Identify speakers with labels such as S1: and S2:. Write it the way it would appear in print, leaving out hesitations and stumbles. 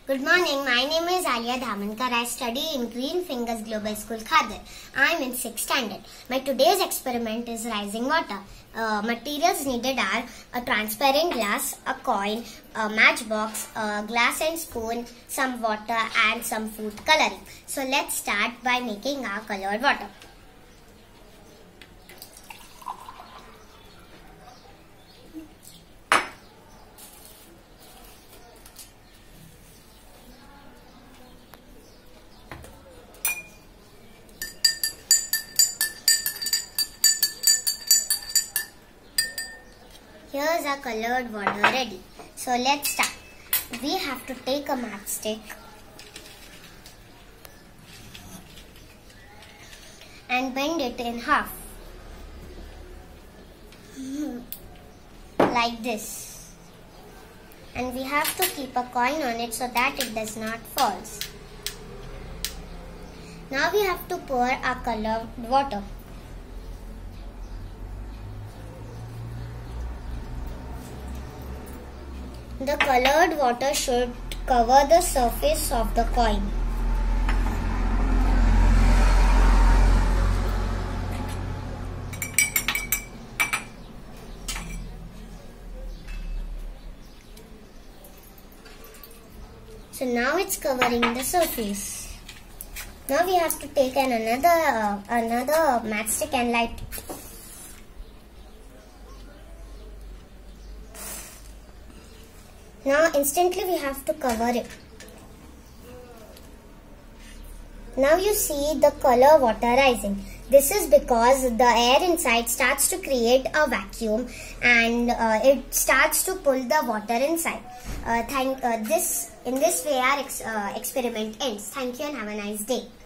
S1: Good morning. My name is Alia Dhamankar. I study in Green Fingers Global School, Khadar. I am in 6th standard. My today's experiment is rising water. Materials needed are a transparent glass, a coin, a matchbox, a glass and spoon, some water and some food coloring. So let's start by making our colored water. Here's our colored water ready. So let's start. We have to take a matchstick and bend it in half like this. And we have to keep a coin on it so that it does not fall. Now we have to pour our colored water. The colored water should cover the surface of the coin. So now it's covering the surface. Now we have to take another matchstick and light it. Now instantly we have to cover it. Now you see the color water rising. This is because the air inside starts to create a vacuum and it starts to pull the water inside. In this way our experiment ends. Thank you and have a nice day.